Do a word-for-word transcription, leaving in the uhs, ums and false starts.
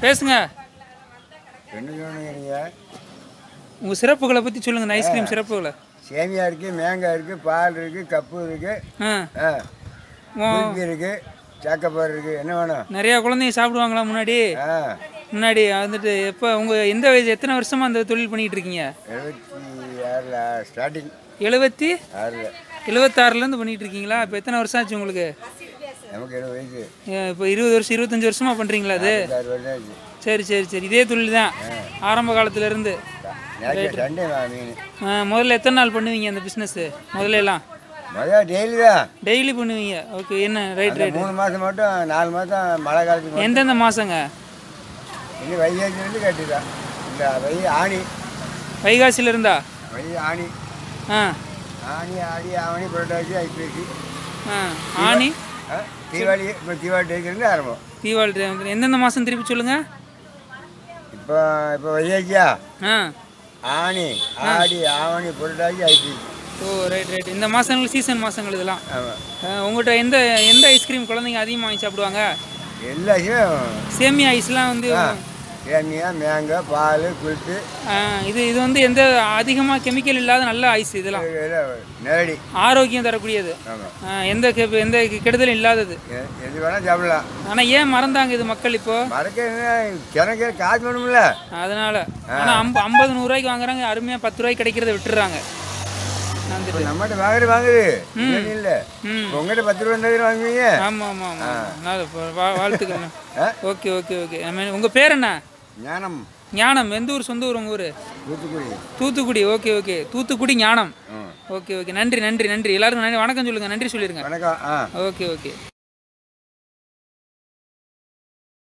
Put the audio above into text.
பேசுங்க. என்ன சொன்னீங்க? உங்கள் சிறப்புகளை பற்றி சொல்லுங்கள். இந்த ஐஸ்கிரீம் சிறப்புகளை. சேமியா இருக்குது, மேங்காய் இருக்குது, பால் இருக்குது, கப்பு இருக்குது, ஆ குல்ஃபி இருக்குது, சாக்கப்பார் இருக்குது. என்ன வேணும்? நிறையா குழந்தைங்க சாப்பிடுவாங்களா முன்னாடி? ஆ முன்னாடி வந்துட்டு எப்போ உங்கள் எந்த வயசு எத்தனை வருஷமாக அந்த தொழில் பண்ணிகிட்டு இருக்கீங்க? எழுபத்தி ஆறில் ஸ்டார்டிங். எழுபத்தி ஆறில் எழுபத்தாறுலேருந்து பண்ணிகிட்டு இருக்கீங்களா? இப்போ எத்தனை வருஷம் ஆச்சு உங்களுக்கு? நமக்கு எழுபது வயசு. இப்போ இருபது வருஷம் இருபத்தஞ்சி வருஷமாக பண்ணுறீங்களா அது? ஆறு வருஷம் ஆச்சு. சரி சரி சரி இதே தொழில் தான் ஆரம்ப காலத்துலேருந்து. சண்டே மீன். முதல்ல எத்தனை நாள் பண்ணுவீங்க அந்த பிஸ்னஸ்ஸு? முதல்ல எல்லாம் முதல்ல டெய்லி தான். டெய்லி பண்ணுவீங்க. ஓகே. என்ன ரைட் ரைட். மூணு மாதம் மட்டும், நாலு மாதம் மழை காலத்துக்கு. எந்தெந்த மாதங்க? இன்னும் வைகாசிலேருந்து கட்டிதான். இந்த வை ஆணி. வைகாசியில் இருந்தா? வை ஆணி. ஆ ஆணி ஆடி ஆவணி புரட்டாசி ஐப்பசி. ஆ ஆணி தீபாவளி. இப்போ தீபாவளி டேக்கிலேருந்து ஆரம்பம். தீபாவளி எந்தெந்த மாதம் திருப்பி சொல்லுங்கள். இப்போ இப்போ வைகாசியா? ஆ ஆணி ஆடி ஆவணி புரட்டாசி ஐப்பசி. ஓ ரைட் ரைட். இந்த மாதங்கள் சீசன் மாதங்கள் இதெல்லாம். ஆமாம். உங்கள்கிட்ட எந்த எந்த ஐஸ்கிரீம் குழந்தைங்க அதிகமாக வாங்கி சாப்பிடுவாங்க? எல்லாத்தையும். சேமியா ஐஸ்லாம் வந்து சேமியா, மேங்காய், பால், குல்ஃபி. இது இது வந்து எந்த அதிகமாக கெமிக்கல் இல்லாத நல்ல ஐஸ் இதெல்லாம். நேரடி ஆரோக்கியம் தரக்கூடியது. எந்த எந்த கெடுதலும் இல்லாதது. எது வேணால் சாப்பிடலாம். ஆனால் ஏன் மறந்தாங்க இது மக்கள் இப்போ? மறக்க கிணக்கு காசு வேணும்ல, அதனால. ஆனால் அம்ப ஐம்பது நூறுரூவாய்க்கு வாங்குறாங்க, அருமையாக பத்து ரூபாய்க்கு கிடைக்கிறத விட்டுறாங்க. நம்மகிட்ட வாங்குறது வாங்குது இல்லை. உங்ககிட்ட பத்து ரூபா இருந்தாலும் வாங்குவீங்க. ஆமாம் ஆமாம் ஆமாம். வாழ்த்துக்கள். Okay okay okay. உங்கள் பேர் என்ன? ஞானம். ஞானம். எந்த ஊர்? சொந்த ஊர் உங்கள் ஊர்? Thoothukudi. Thoothukudi. Okay okay. Thoothukudi Gnanam. Okay okay. நன்றி நன்றி நன்றி. எல்லாருக்கும் நன்றி. வணக்கம் சொல்லுங்கள். நன்றி சொல்லிடுங்க. வணக்கம். Okay okay.